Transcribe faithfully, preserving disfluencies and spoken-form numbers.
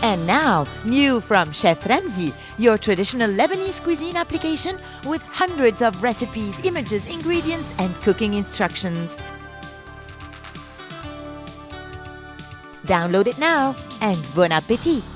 And now, new from Chef Ramzi, your traditional Lebanese cuisine application with hundreds of recipes, images, ingredients, and cooking instructions. Download it now and bon appétit!